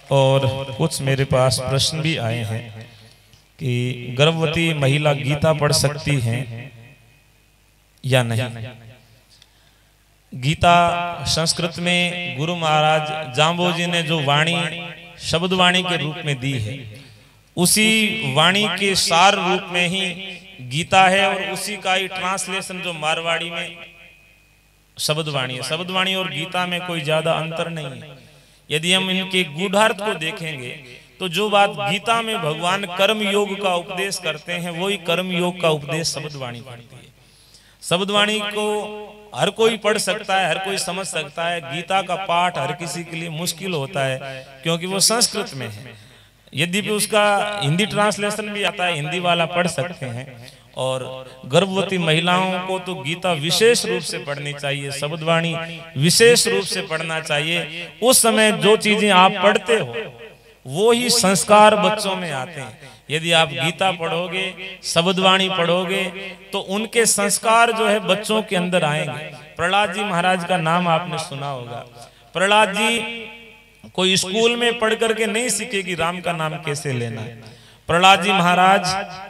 और कुछ मेरे पास प्रश्न भी आए हैं कि गर्भवती महिला गीता पढ़ सकती हैं या नहीं। गीता संस्कृत में गुरु महाराज जाम्बोजी ने जो वाणी शब्द वाणी के रूप में दी है, उसी वाणी के सार रूप में ही गीता है और उसी का ही ट्रांसलेशन जो मारवाड़ी में शब्द वाणी है। शब्द वाणी और गीता में कोई ज्यादा अंतर नहीं है। यदि हम इनके गूढ़ार्थ को देखेंगे तो जो बात गीता में भगवान कर्म योग का उपदेश करते हैं, वही कर्म योग का उपदेश शब्द वाणी करती है। शब्द वाणी को हर कोई पढ़ सकता है, हर कोई समझ सकता है। गीता का पाठ हर किसी के लिए मुश्किल होता है क्योंकि वो संस्कृत में है। यद्यपि उसका हिंदी ट्रांसलेशन भी आता है, हिंदी वाला पढ़ सकते हैं। और गर्भवती महिलाओं को तो गीता विशेष रूप से पढ़नी चाहिए, शब्दवाणी विशेष रूप से पढ़ना चाहिए। उस समय जो चीजें आप पढ़ते हो वो ही संस्कार बच्चों में आते हैं। यदि आप गीता पढ़ोगे, शब्दवाणी पढ़ोगे तो उनके संस्कार जो है बच्चों के अंदर आएंगे। प्रहलाद जी महाराज का नाम आपने सुना होगा। प्रहलाद जी कोई स्कूल में पढ़ करके नहीं सीखे कि राम का नाम कैसे लेना है। प्रहलाद जी महाराज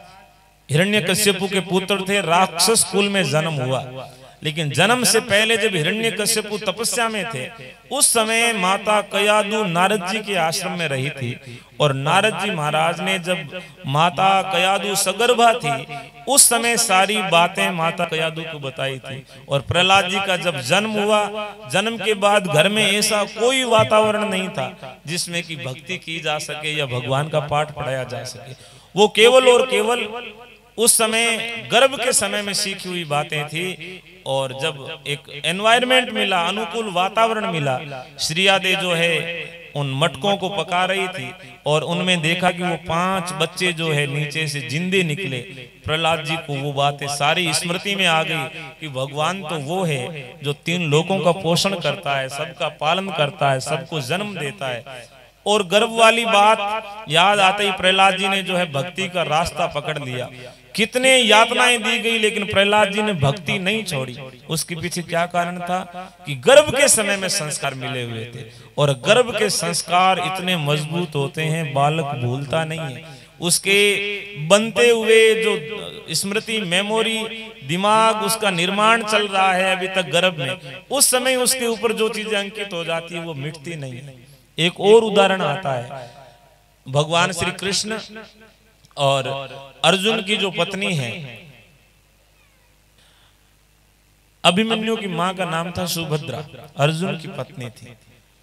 हिरण्यकश्यपु के पुत्र थे, राक्षस कुल में जन्म हुआ। लेकिन जन्म से पहले जब हिरण्यकश्यपु तपस्या में थे, उस समय माता कयादु नारद जी के आश्रम में रही थी। और नारद जी महाराज ने जब माता कयादु सगर्भा थी, उस समय सारी बातें माता कयादु को बताई थी। और प्रहलाद जी का जब जन्म हुआ, जन्म के बाद घर में ऐसा कोई वातावरण नहीं था जिसमें कि भक्ति की जा सके या भगवान का पाठ पढ़ाया जा सके। वो केवल और केवल उस समय गर्भ के समय में सीखी हुई बातें थी। और जब एक एनवायरनमेंट मिला, अनुकूल वातावरण मिला, श्रीयादे जो है उन मटकों को पका रही थी और उनमें देखा कि वो 5 बच्चे जो है नीचे से जिंदे निकले। प्रहलाद जी को वो बातें सारी स्मृति में आ गई कि भगवान तो वो है जो 3 लोगों का पोषण करता है, सबका पालन करता है, सबको जन्म देता है। और गर्भ वाली बात याद आते ही प्रहलाद जी ने जो है भक्ति का रास्ता पकड़ लिया। कितने यातनाएं दी गई लेकिन प्रहलाद जी ने भक्ति नहीं छोड़ी। उसके पीछे क्या कारण था कि गर्भ के समय में संस्कार मिले हुए थे। और गर्भ के संस्कार इतने मजबूत होते हैं, बालक भूलता नहीं है। उसके बनते हुए जो स्मृति, मेमोरी, दिमाग, उसका निर्माण चल रहा है अभी तक गर्भ में, उस समय उसके ऊपर जो चीजें अंकित हो जाती है वो मिटती नहीं है। एक और उदाहरण आता है, भगवान श्री कृष्ण और अर्जुन की जो पत्नी है, अभिमन्यु की मां का नाम था सुभद्रा, अर्जुन की पत्नी थी।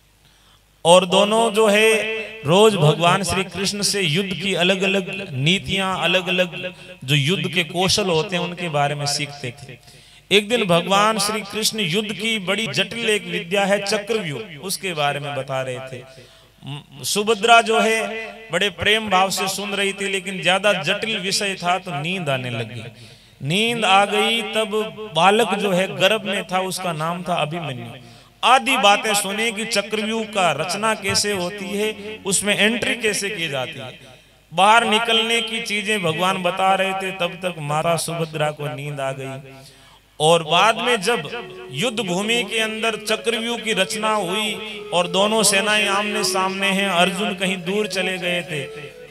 और दोनों जो है रोज भगवान श्री कृष्ण से युद्ध की अलग अलग नीतियां, अलग अलग जो युद्ध के कौशल होते हैं उनके बारे में सीखते थे। एक दिन भगवान श्री कृष्ण युद्ध की बड़ी जटिल एक विद्या है चक्रव्यूह, उसके बारे में बता रहे थे। सुभद्रा जो है बड़े प्रेम भाव से सुन रही थी, लेकिन ज्यादा जटिल विषय था तो नींद आने लगी। नींद आ गई तब बालक जो है गर्भ में था, उसका नाम था अभिमन्यु। आदि बातें सुने कि चक्रव्यूह का रचना कैसे होती है, उसमें एंट्री कैसे की जाती है, बाहर निकलने की चीजें भगवान बता रहे थे। तब तक माता सुभद्रा को नींद आ गई। और बाद में जब युद्ध भूमि के अंदर चक्रव्यूह की रचना हुई और दोनों सेनाएं आमने सामने हैं, अर्जुन कहीं दूर चले गए थे,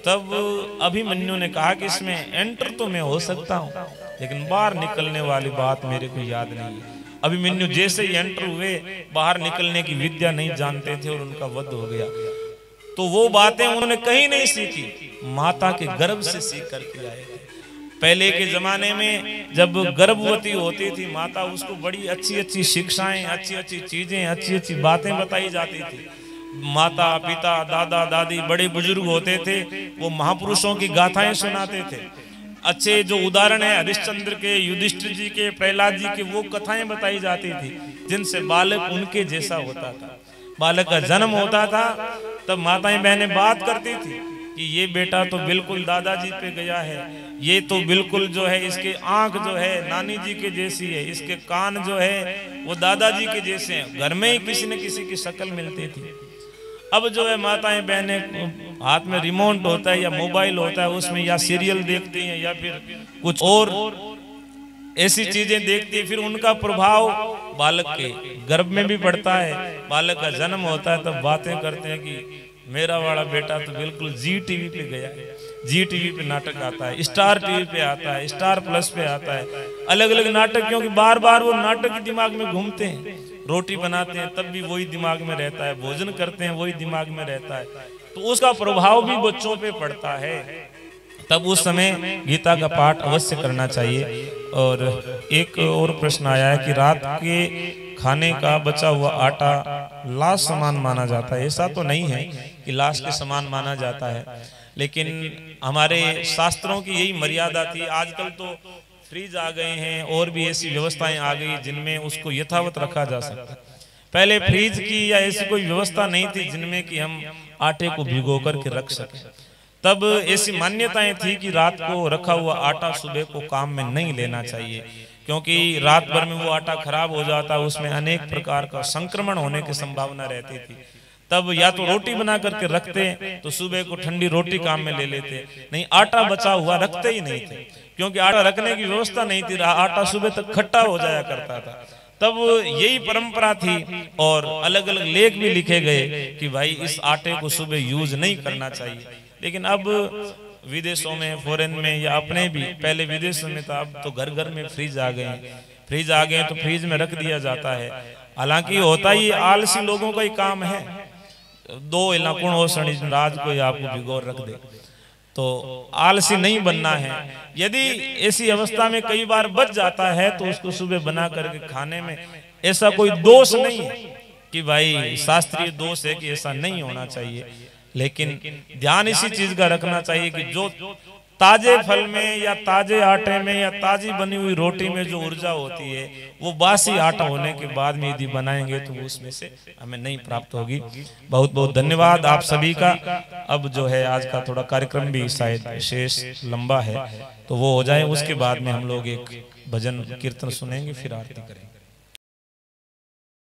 तब अभिमन्यु ने कहा कि इसमें एंटर तो मैं हो सकता हूं, लेकिन बाहर निकलने वाली बात मेरे को याद नहीं है। अभिमन्यु जैसे ही एंटर हुए, बाहर निकलने की विद्या नहीं जानते थे और उनका वध हो गया। तो वो बातें उन्होंने कहीं नहीं सीखी, माता के गर्भ से सीख करके आए थे। पहले के जमाने में जब गर्भवती होती थी माता, उसको बड़ी अच्छी अच्छी शिक्षाएं, अच्छी अच्छी चीजें, अच्छी अच्छी बातें बताई जाती थी। माता पिता, दादा दादी, बड़े बुजुर्ग होते थे, वो महापुरुषों की गाथाएं सुनाते थे। अच्छे जो उदाहरण है हरिश्चंद्र के, युधिष्ठिर जी के, प्रहलाद जी के, वो कथाएं बताई जाती थी जिनसे बालक उनके जैसा होता था। बालक का जन्म होता था तब माताएं बहनें बात करती थी कि ये बेटा तो बिल्कुल दादाजी पे गया है, ये तो बिल्कुल जो है इसके आंख जो है नानी जी के जैसी है, इसके कान जो है वो दादाजी के जैसे हैं। घर में ही किसी न किसी की शक्ल मिलती थी। अब जो है माताएं बहनें हाथ में रिमोट होता है या मोबाइल होता है, उसमें या सीरियल देखती हैं या फिर कुछ और ऐसी चीजें देखती है। फिर उनका प्रभाव बालक के गर्भ में भी पड़ता है। बालक का जन्म होता है तब बातें करते हैं कि मेरा वाला बेटा तो बिल्कुल जी टीवी पे गया है, जी टीवी पे नाटक आता है, स्टार टीवी पे आता है, स्टार प्लस पे आता है, अलग अलग नाटक, क्योंकि बार बार वो नाटक ही दिमाग में घूमते हैं। रोटी बनाते हैं तब भी वही दिमाग में रहता है, भोजन करते हैं वही दिमाग में रहता है, तो उसका प्रभाव भी बच्चों पे पड़ता है। तब उस समय गीता का पाठ अवश्य करना चाहिए। और एक और प्रश्न आया है कि रात के खाने का बचा हुआ आटा लाश समान माना जाता है। ऐसा तो नहीं है कि लाश के समान माना जाता है, लेकिन हमारे शास्त्रों की यही मर्यादा थी। आजकल तो फ्रीज आ गए हैं और भी ऐसी व्यवस्थाएं आ गई जिनमें उसको यथावत रखा जा सकता है। पहले फ्रीज की या ऐसी कोई व्यवस्था नहीं थी जिनमें कि हम आटे को भिगो करके रख सकें। तब ऐसी मान्यताएं थी कि रात को रखा हुआ आटा सुबह को काम में नहीं लेना चाहिए, क्योंकि रात भर में वो आटा खराब हो जाता, उसमें अनेक प्रकार का संक्रमण होने की संभावना रहती थी। तब या तो रोटी बना करके रखते तो सुबह को ठंडी रोटी काम में ले लेते, नहीं आटा बचा हुआ रखते ही नहीं थे, क्योंकि आटा रखने की व्यवस्था नहीं थी, आटा सुबह तक खट्टा हो जाया करता था। तब यही परंपरा थी और अलग अलग लेख भी लिखे गए कि भाई इस आटे को सुबह यूज नहीं करना चाहिए। लेकिन अब विदेशों में, फॉरेन में या अपने भी, पहले विदेशों में था, अब तो घर घर में फ्रिज आ गए हैं, फ्रिज आ गए तो फ्रिज में रख दिया जाता है। हालांकि होता ही आलसी लोगों का ही काम है, 2 इलाकुण हो शनि राज को आपको भिगोर रख दे, तो आलसी नहीं बनना है। यदि ऐसी अवस्था में कई बार बच जाता है तो उसको सुबह बना करके खाने में ऐसा कोई दोष नहीं है कि भाई शास्त्रीय दोष है कि ऐसा नहीं होना चाहिए। लेकिन ध्यान इसी चीज का रखना चाहिए कि जो ताजे फल में या ताजे आटे में या ताजी बनी हुई रोटी में जो ऊर्जा होती है वो बासी आटा होने के बाद में यदि बनाएंगे तो उसमें से हमें नहीं प्राप्त होगी। बहुत बहुत धन्यवाद आप सभी का। अब जो है आज का थोड़ा कार्यक्रम भी शायद शेष लंबा है, तो वो हो जाए, उसके बाद में हम लोग एक भजन कीर्तन सुनेंगे, फिर आरती करेंगे।